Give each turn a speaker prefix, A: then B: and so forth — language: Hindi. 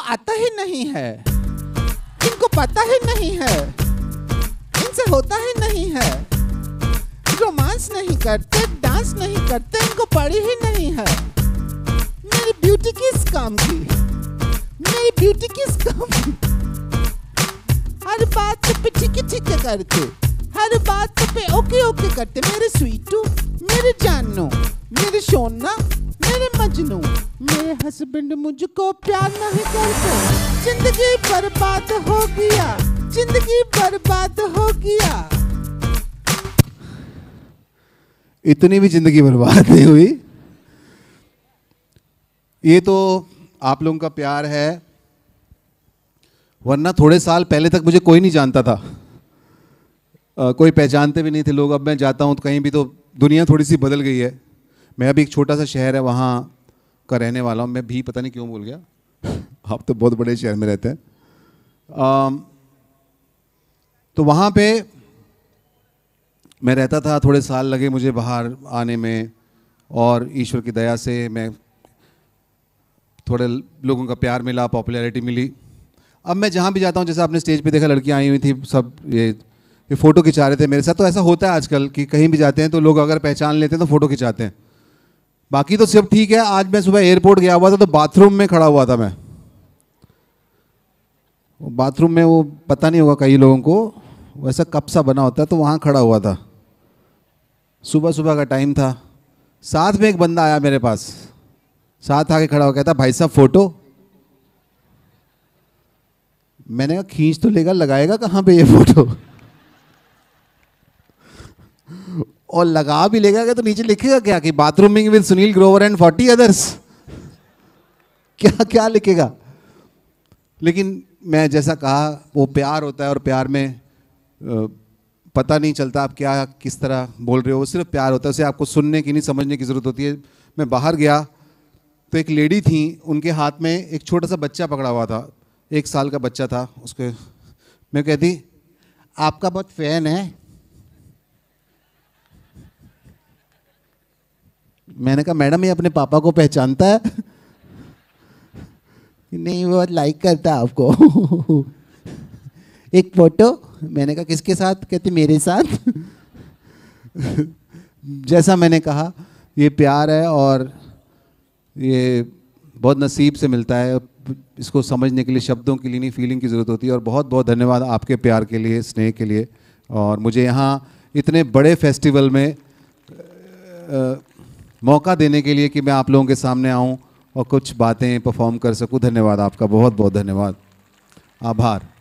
A: आता ही नहीं है, इनको पता ही नहीं है, इनसे होता ही नहीं है, रोमांस नहीं करते, डांस नहीं करते, इनको पड़ी ही नहीं है। मेरी ब्यूटी किस काम की, मेरी ब्यूटी किस काम की, हर बात पे ठीक ठीक करते, हर बात पे ओके ओके करते। मेरे स्वीटू, मेरे जानू, मेरे सोना, मेरे मजनू, मेरे हस्बैंड मुझको प्यार नहीं करते। जिंदगी बर्बाद हो गया, जिंदगी बर्बाद हो गया।
B: इतनी भी जिंदगी बर्बाद नहीं हुई। ये तो आप लोगों का प्यार है, वरना थोड़े साल पहले तक मुझे कोई नहीं जानता था, कोई पहचानते भी नहीं थे लोग। अब मैं जाता हूँ तो कहीं भी तो दुनिया थोड़ी सी बदल गई है। मैं अभी एक छोटा सा शहर है वहाँ का रहने वाला हूँ। मैं भी पता नहीं क्यों बोल गया आप तो बहुत बड़े शहर में रहते हैं। तो वहाँ पे मैं रहता था, थोड़े साल लगे मुझे बाहर आने में, और ईश्वर की दया से मैं थोड़े लोगों का प्यार मिला, पॉपुलैरिटी मिली। अब मैं जहाँ भी जाता हूँ, जैसे आपने स्टेज पे देखा लड़कियाँ आई हुई थी, सब ये फ़ोटो खिंचा रहे थे मेरे साथ। तो ऐसा होता है आजकल कि कहीं भी जाते हैं तो लोग अगर पहचान लेते हैं तो फ़ोटो खिंचाते हैं। बाकी तो सब ठीक है। आज मैं सुबह एयरपोर्ट गया हुआ था तो बाथरूम में खड़ा हुआ था मैं। बाथरूम में वो पता नहीं होगा कई लोगों को, वैसा कप सा बना होता है, तो वहाँ खड़ा हुआ था। सुबह सुबह का टाइम था। साथ में एक बंदा आया मेरे पास, साथ आके खड़ा हो, कहता भाई साहब फ़ोटो। मैंने कहा खींच तो लेगा, लगाएगा कहाँ पे ये फ़ोटो? और लगा भी लेगा तो नीचे लिखेगा क्या कि bathrooming with Sunil Grover and 40 others? क्या क्या लिखेगा? लेकिन मैं जैसा कहा, वो प्यार होता है, और प्यार में पता नहीं चलता आप क्या किस तरह बोल रहे हो, वो सिर्फ प्यार होता है। उसे आपको सुनने की नहीं, समझने की ज़रूरत होती है। मैं बाहर गया तो एक लेडी थी, उनके हाथ में एक छोटा सा बच्चा पकड़ा हुआ था, 1 साल का बच्चा था। उसके मैं कहती आपका बहुत फैन है। मैंने कहा मैडम ये अपने पापा को पहचानता है? नहीं, वो लाइक करता है आपको। एक फोटो। मैंने कहा किसके साथ? कहती मेरे साथ। जैसा मैंने कहा, ये प्यार है और ये बहुत नसीब से मिलता है। इसको समझने के लिए शब्दों के लिए नहीं, फीलिंग की ज़रूरत होती है। और बहुत बहुत धन्यवाद आपके प्यार के लिए, स्नेह के लिए, और मुझे यहाँ इतने बड़े फेस्टिवल में मौका देने के लिए कि मैं आप लोगों के सामने आऊँ और कुछ बातें परफॉर्म कर सकूँ। धन्यवाद आपका, बहुत बहुत धन्यवाद, आभार।